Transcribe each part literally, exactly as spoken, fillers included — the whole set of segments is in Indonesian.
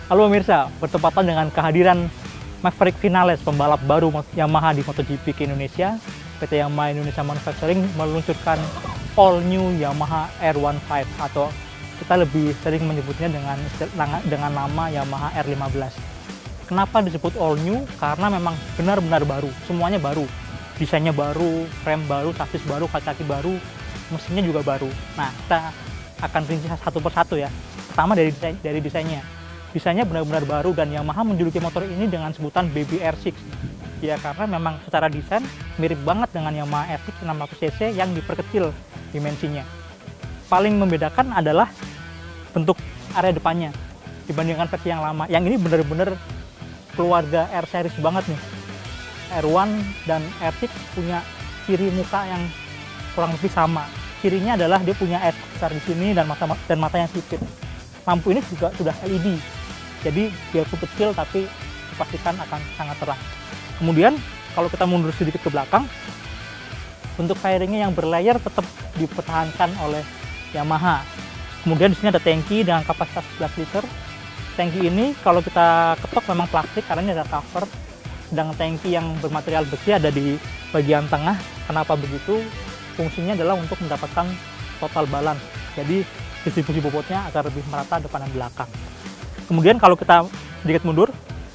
Halo pemirsa, bertepatan dengan kehadiran Maverick Vinales, pembalap baru Yamaha di MotoGP ke Indonesia, P T Yamaha Indonesia Manufacturing meluncurkan all new Yamaha R lima belas atau kita lebih sering menyebutnya dengan dengan nama Yamaha R lima belas. Kenapa disebut all new? Karena memang benar-benar baru, semuanya baru. Desainnya baru, rem baru, chassis baru, kaki baru, mesinnya juga baru. Nah, kita akan rinci satu persatu ya. Pertama dari desain, dari desainnya. Desainnya benar-benar baru dan Yamaha menjuluki motor ini dengan sebutan Baby R enam. Ya karena memang secara desain mirip banget dengan Yamaha R enam enam ratus cc yang diperkecil dimensinya. Paling membedakan adalah bentuk area depannya dibandingkan versi yang lama. Yang ini benar-benar keluarga R series banget nih. R satu dan R enam punya ciri muka yang kurang lebih sama. Cirinya adalah dia punya air besar di sini dan mata dan mata yang sipit. Lampu ini juga sudah L E D. Jadi biarpun kecil tapi dipastikan akan sangat terang. Kemudian kalau kita mundur sedikit ke belakang, bentuk fairingnya yang berlayer tetap dipertahankan oleh Yamaha. Kemudian di sini ada tangki dengan kapasitas sebelas liter. Tangki ini kalau kita ketok memang plastik karena ini ada cover. Sedang tangki yang bermaterial besi ada di bagian tengah. Kenapa begitu? Fungsinya adalah untuk mendapatkan total balance. Jadi distribusi bobotnya agar lebih merata depan dan belakang. Kemudian kalau kita sedikit mundur,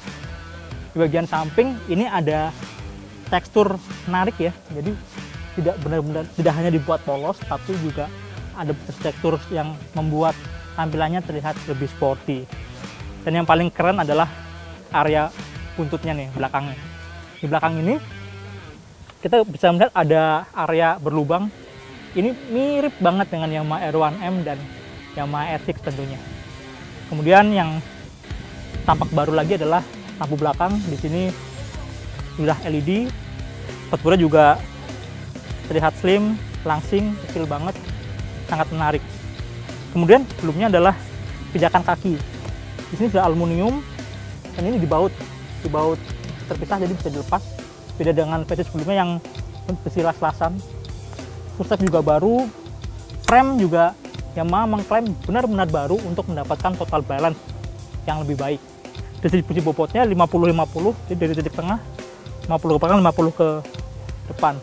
di bagian samping ini ada tekstur menarik ya. Jadi tidak benar-benar tidak hanya dibuat polos, tapi juga ada tekstur yang membuat tampilannya terlihat lebih sporty. Dan yang paling keren adalah area buntutnya nih, belakangnya. Di belakang ini kita bisa melihat ada area berlubang. Ini mirip banget dengan Yamaha R satu M dan Yamaha R enam tentunya. Kemudian yang tampak baru lagi adalah lampu belakang. Di sini sudah L E D. Spekturnya juga terlihat slim, langsing, kecil banget, sangat menarik. Kemudian sebelumnya adalah pijakan kaki. Di sini sudah aluminium dan ini dibaut, dibaut terpisah jadi bisa dilepas. Beda dengan versi sebelumnya yang besi las-lasan. Footstep juga baru, frame juga Yamaha mengklaim benar-benar baru untuk mendapatkan total balance yang lebih baik. Distribusi bobotnya lima puluh lima puluh, jadi dari titik tengah lima puluh ke belakang, lima puluh ke depan.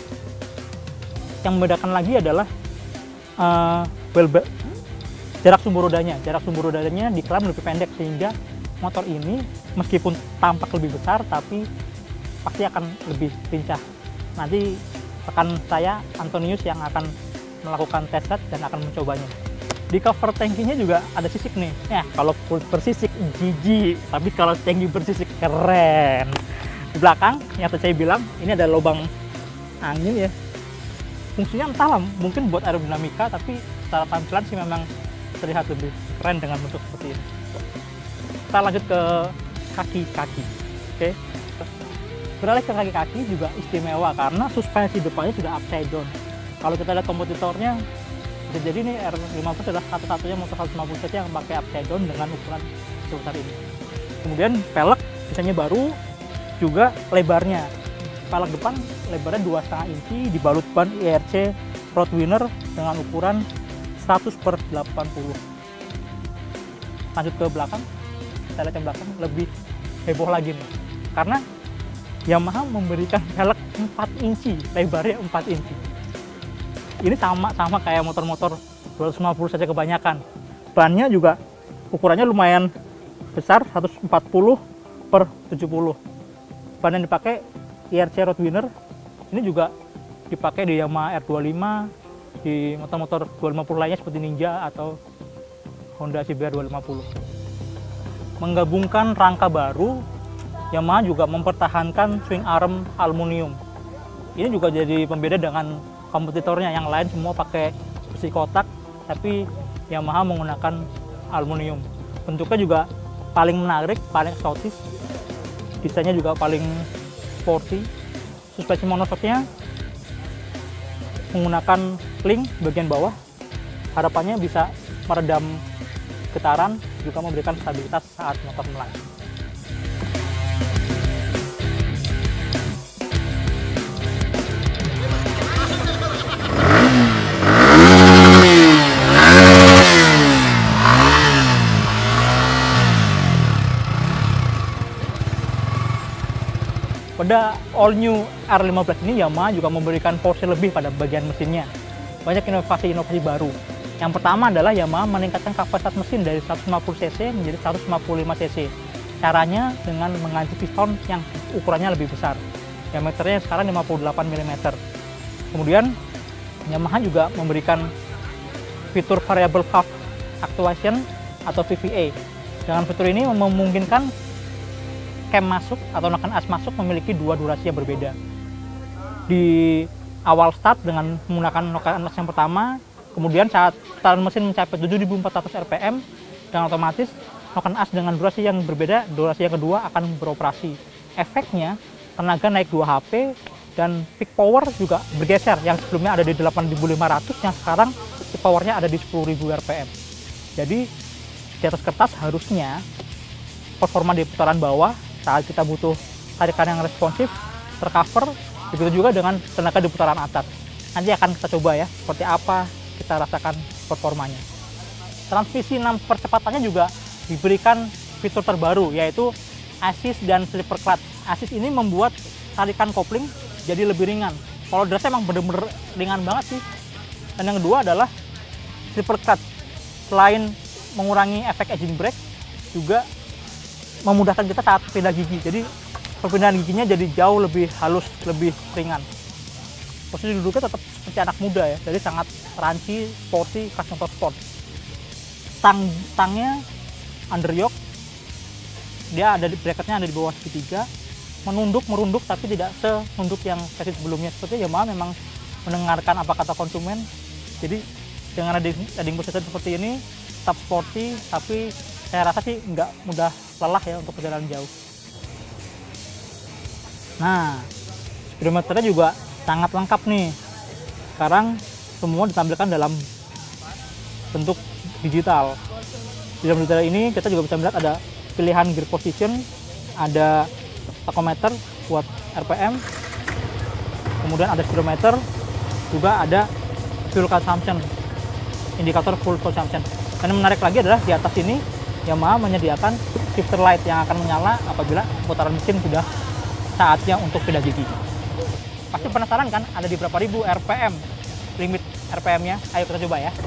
Yang membedakan lagi adalah uh, well, jarak sumbu rodanya. Jarak sumbu rodanya diklaim lebih pendek sehingga motor ini meskipun tampak lebih besar tapi pasti akan lebih lincah. Nanti rekan saya Antonius yang akan melakukan tes set dan akan mencobanya. Di cover tangkinya juga ada sisik nih. Ya, kalau bersisik jijik, tapi kalau tangki bersisik keren. Di belakang yang tadi saya bilang ini ada lubang angin ya. Fungsinya entahlah, mungkin buat aerodinamika, tapi secara tampilan sih memang terlihat lebih keren dengan bentuk seperti ini. Kita lanjut ke kaki-kaki. Oke. Beralih ke kaki-kaki juga istimewa karena suspensi depannya sudah upside down. Kalau kita lihat kompetitornya, bisa jadi ini R lima belas adalah satu-satunya motor seratus lima puluh cc yang pakai upside down dengan ukuran sebesar ini. Kemudian pelek desainnya baru, juga lebarnya. Pelek depan lebarnya dua koma lima inci, dibalut ban I R C Roadwinner dengan ukuran seratus per delapan puluh. Lanjut ke belakang, kita lihat yang belakang lebih heboh lagi nih. Karena Yamaha memberikan pelek empat inci, lebarnya empat inci. Ini sama-sama kayak motor-motor dua ratus lima puluh cc kebanyakan. Bannya juga ukurannya lumayan besar, seratus empat puluh per tujuh puluh. Ban yang dipakai I R C Roadwinner ini juga dipakai di Yamaha R dua puluh lima, di motor-motor dua ratus lima puluh lainnya seperti Ninja atau Honda C B R dua ratus lima puluh. Menggabungkan rangka baru, Yamaha juga mempertahankan swing arm aluminium. Ini juga jadi pembeda dengan kompetitornya, yang lain semua pakai besi kotak, tapi Yamaha menggunakan aluminium. Bentuknya juga paling menarik, paling eksotis. Desainnya juga paling sporty. Suspensi monoshocknya menggunakan link bagian bawah. Harapannya bisa meredam getaran, juga memberikan stabilitas saat motor melayang. Pada all new R lima belas ini Yamaha juga memberikan porsi lebih pada bagian mesinnya. Banyak inovasi-inovasi baru. Yang pertama adalah Yamaha meningkatkan kapasitas mesin dari seratus lima puluh cc menjadi seratus lima puluh lima cc. Caranya dengan mengganti piston yang ukurannya lebih besar. Diameternya sekarang lima puluh delapan milimeter. Kemudian Yamaha juga memberikan fitur variable valve actuation atau V V A. Dengan fitur ini memungkinkan cam masuk atau noken as masuk memiliki dua durasi yang berbeda. Di awal start dengan menggunakan noken as yang pertama, kemudian saat putaran mesin mencapai tujuh ribu empat ratus R P M, dan otomatis noken as dengan durasi yang berbeda, durasi yang kedua akan beroperasi. Efeknya, tenaga naik dua H P dan peak power juga bergeser. Yang sebelumnya ada di delapan ribu lima ratus, yang sekarang peak powernya ada di sepuluh ribu R P M. Jadi, di atas kertas harusnya performa di putaran bawah saat kita butuh tarikan yang responsif, tercover, begitu juga dengan tenaga di putaran atas. Nanti akan kita coba ya, seperti apa kita rasakan performanya. Transmisi enam percepatannya juga diberikan fitur terbaru, yaitu assist dan slipper clutch. Assist ini membuat tarikan kopling jadi lebih ringan. Kalau derasnya emang bener-bener ringan banget sih. Dan yang kedua adalah slipper clutch. Selain mengurangi efek edging brake, juga memudahkan kita saat pindah gigi. Jadi perpindahan giginya jadi jauh lebih halus, lebih ringan. Posisi duduknya tetap seperti anak muda ya, jadi sangat ranci, sporty, khas motor sport. Tang tangnya under yoke, dia ada di bracketnya ada di bawah segitiga, menunduk merunduk tapi tidak senunduk yang versi sebelumnya. Seperti Yamaha memang mendengarkan apa kata konsumen. Jadi dengan riding position seperti ini tetap sporty, tapi saya rasa sih nggak mudah lelah ya untuk perjalanan jauh. Nah, speedometernya juga sangat lengkap nih. Sekarang semua ditampilkan dalam bentuk digital. Di dalam digital ini kita juga bisa melihat ada pilihan gear position, ada tachometer buat R P M, kemudian ada speedometer, juga ada fuel consumption, indikator fuel consumption. Dan yang menarik lagi adalah di atas ini Yamaha menyediakan shifter light yang akan menyala apabila putaran mesin sudah saatnya untuk pindah gigi. Pasti penasaran kan ada di berapa ribu R P M limit R P M-nya? Ayo kita coba ya.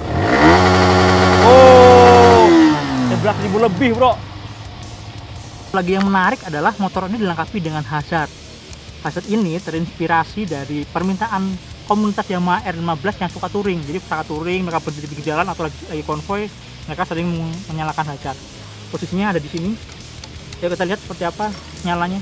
Oh, sebelas ribu lebih bro. Lagi yang menarik adalah motor ini dilengkapi dengan hazard. Hazard ini terinspirasi dari permintaan komunitas Yamaha R lima belas yang suka touring. Jadi saat touring, mereka berdiri di jalan atau lagi, lagi konvoy, mereka sering menyalakan hazard. Posisinya ada di sini. Yuk kita lihat seperti apa nyalanya.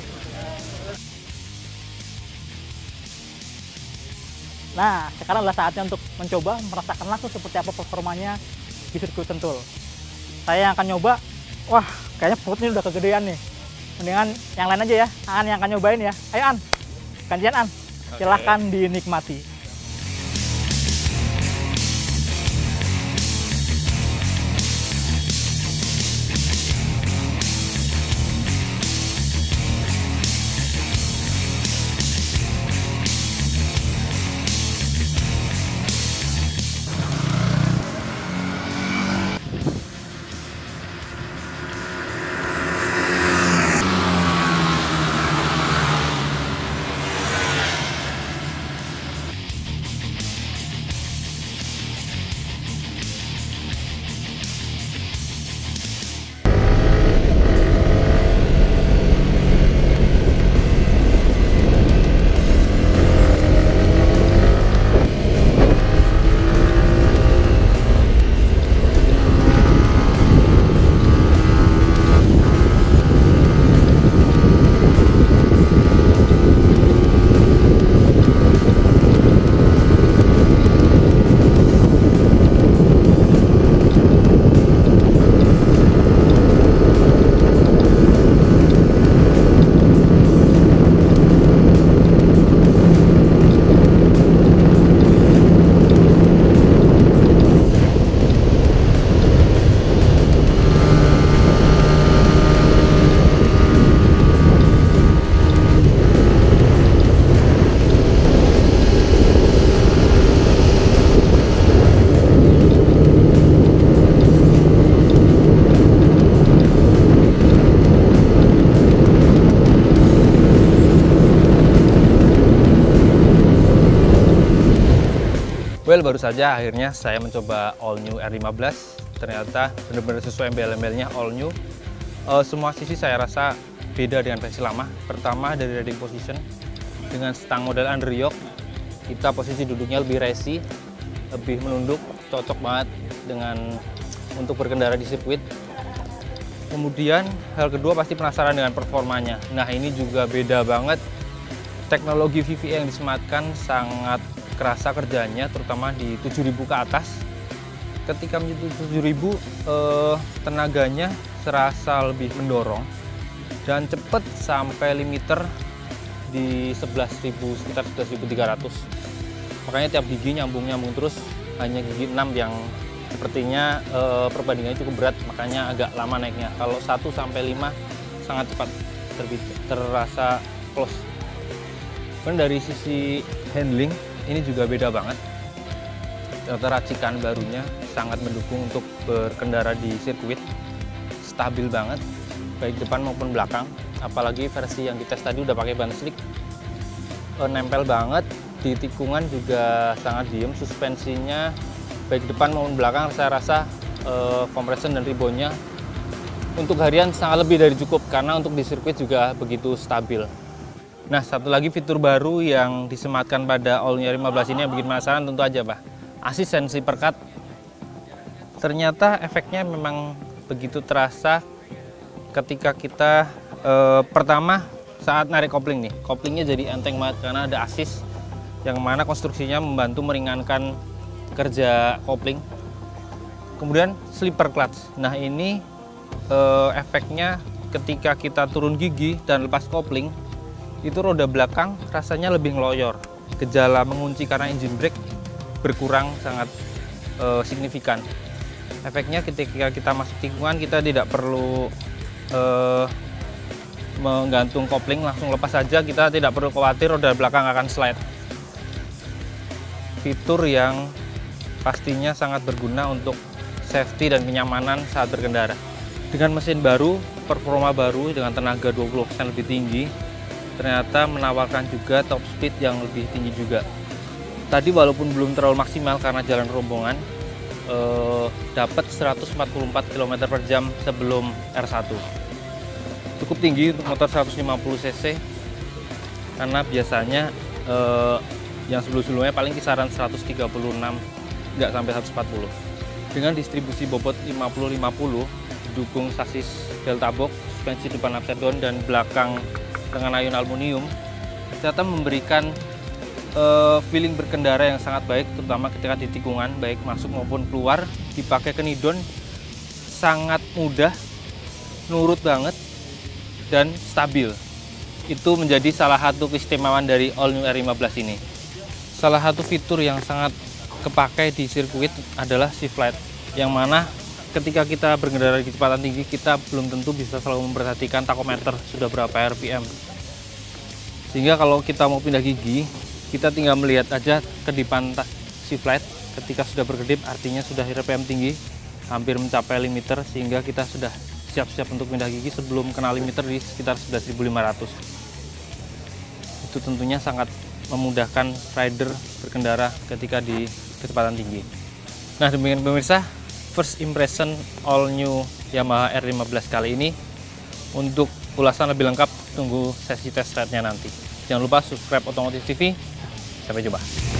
Nah, sekarang adalah saatnya untuk mencoba merasakan langsung seperti apa performanya di sirkuit Sentul. Saya yang akan nyoba, wah kayaknya perutnya udah kegedean nih. Mendingan yang lain aja ya, An yang akan nyobain ya. Ayo An, gantian An, silahkan dinikmati. Well, baru saja akhirnya saya mencoba all new R lima belas. Ternyata benar-benar sesuai embel-embelnya all new. Uh, semua sisi saya rasa beda dengan versi lama. Pertama dari riding position, dengan stang model underyoke, kita posisi duduknya lebih racing, lebih menunduk, cocok banget dengan untuk berkendara di sirkuit. Kemudian hal kedua pasti penasaran dengan performanya. Nah, ini juga beda banget. Teknologi V V A yang disematkan sangat kerasa kerjanya, terutama di tujuh ribu ke atas. Ketika menyentuh tujuh ribu, eh, tenaganya serasa lebih mendorong dan cepat sampai limiter di sebelas ribu, sekitar sebelas ribu tiga ratus. Makanya tiap gigi nyambung-nyambung terus, hanya gigi enam yang sepertinya eh, perbandingannya cukup berat, makanya agak lama naiknya. Kalau satu sampai lima sangat cepat, terbit, terasa close. Dan dari sisi handling, ini juga beda banget. Ternyata racikan barunya sangat mendukung untuk berkendara di sirkuit. Stabil banget, baik depan maupun belakang. Apalagi versi yang dites tadi udah pakai ban slick. E, nempel banget, di tikungan juga sangat diem. Suspensinya baik depan maupun belakang saya rasa e, compression dan reboundnya untuk harian sangat lebih dari cukup, karena untuk di sirkuit juga begitu stabil. Nah, satu lagi fitur baru yang disematkan pada all new R lima belas ini yang bikin penasaran tentu aja, Pak. Assist and slipper cut. Ternyata efeknya memang begitu terasa ketika kita eh, pertama saat narik kopling nih. Koplingnya jadi enteng banget karena ada assist yang mana konstruksinya membantu meringankan kerja kopling. Kemudian slipper clutch. Nah, ini eh, efeknya ketika kita turun gigi dan lepas kopling, itu roda belakang rasanya lebih ngeloyor. Gejala mengunci karena engine brake berkurang sangat e, signifikan. Efeknya ketika kita masuk tikungan, kita tidak perlu e, menggantung kopling, langsung lepas saja, kita tidak perlu khawatir roda belakang akan slide. Fitur yang pastinya sangat berguna untuk safety dan kenyamanan saat berkendara. Dengan mesin baru, performa baru dengan tenaga dua puluh persen lebih tinggi, ternyata menawarkan juga top speed yang lebih tinggi juga. Tadi walaupun belum terlalu maksimal karena jalan rombongan, eh, dapat seratus empat puluh empat kilometer per jam sebelum R satu. Cukup tinggi untuk motor seratus lima puluh cc, karena biasanya eh, yang sebelum-sebelumnya paling kisaran seratus tiga puluh enam, nggak sampai seratus empat puluh. Dengan distribusi bobot lima puluh lima puluh, didukung sasis delta box, suspensi depan upside down dan belakang dengan ayun aluminium, ternyata memberikan uh, feeling berkendara yang sangat baik, terutama ketika di tikungan, baik masuk maupun keluar. Dipakai kenidon sangat mudah, nurut banget, dan stabil. Itu menjadi salah satu keistimewaan dari all new R lima belas ini. Salah satu fitur yang sangat kepakai di sirkuit adalah shift light, yang mana ketika kita berkendara di kecepatan tinggi, kita belum tentu bisa selalu memperhatikan tachometer sudah berapa R P M. Sehingga kalau kita mau pindah gigi, kita tinggal melihat aja kedipan shift light. Ketika sudah berkedip, artinya sudah R P M tinggi, hampir mencapai limiter, sehingga kita sudah siap-siap untuk pindah gigi sebelum kena limiter di sekitar sebelas ribu lima ratus. Itu tentunya sangat memudahkan rider berkendara ketika di kecepatan tinggi. Nah, demikian pemirsa, first impression all new Yamaha R lima belas kali ini. Untuk ulasan lebih lengkap, tunggu sesi test ride-nya nanti. Jangan lupa subscribe Otomotif T V. Sampai jumpa.